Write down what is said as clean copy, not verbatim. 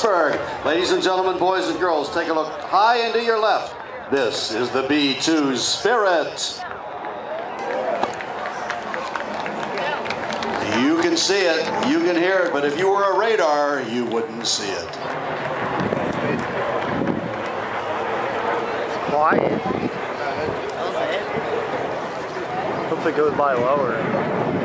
Pittsburgh. Ladies and gentlemen, boys and girls, take a look high and to your left. This is the B-2 Spirit. You can see it, you can hear it, but if you were a radar, you wouldn't see it. Quiet. Hope it goes by lower.